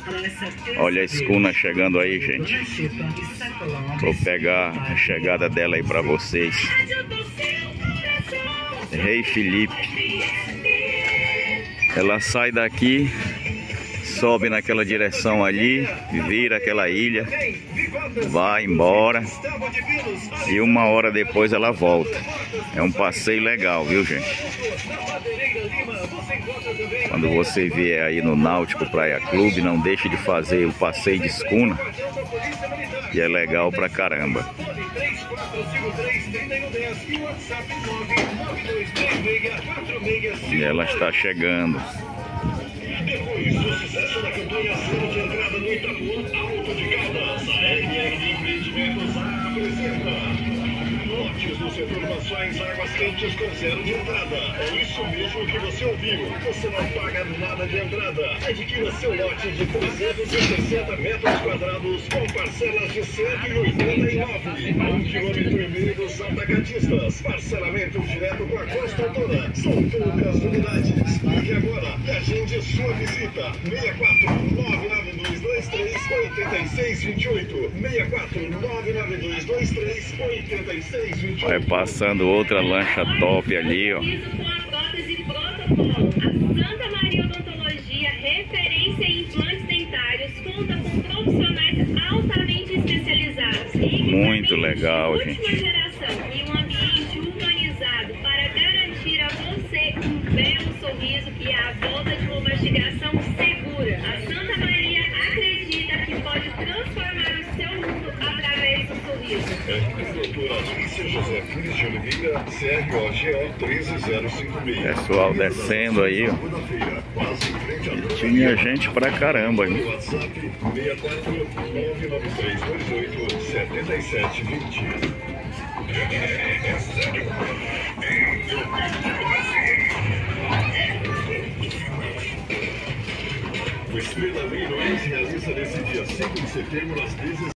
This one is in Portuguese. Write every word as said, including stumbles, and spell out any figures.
Olha a escuna chegando aí, gente. Vou pegar a chegada dela aí pra vocês. Rei Felipe. Ela sai daqui, sobe naquela direção ali, vira aquela ilha, vai embora e uma hora depois ela volta. É um passeio legal, viu, gente? Quando você vier aí no Náutico Praia Clube, não deixe de fazer o passeio de escuna, que é legal pra caramba. E ela está chegando. Depois do sucesso da campanha Zero de Entrada no Itapuã Alto de Caldas, a R R Empreendimentos apresenta lotes do setor maçãs Águas Quentes com zero de entrada. É isso mesmo que você ouviu. Você não paga nada de entrada. Adquira seu lote de trezentos e sessenta metros quadrados com parcelas de cento e oitenta e nove. Um quilômetro e meio dos atacadistas. Parcelamento direto com a construtora. São poucas unidades. Ligue agora e agende sua visita. seis quatro nove nove dois dois três oito seis dois oito. seis quatro nove nove dois dois três oito seis dois oito. Vai passando outra lancha top ali, ó. Com a prótese protocolo. A Santa Maria Odontologia, referência em implantes dentários, conta com profissionais altamente especializados. Muito legal, gente. Última geração e um ambiente humanizado para garantir a você um belo sorriso e a volta de uma mastigação segura. A Santa Maria acredita que pode transformar o seu mundo através do sorriso. José Pires de Oliveira, C R O G O treze zero cinco seis. Pessoal descendo aí, ó. E tinha gente pra caramba, hein? WhatsApp seis quatro nove nove três dois oito sete sete dois zero. O Estrela Leilões realiza nesse dia cinco de setembro às dezesseis horas.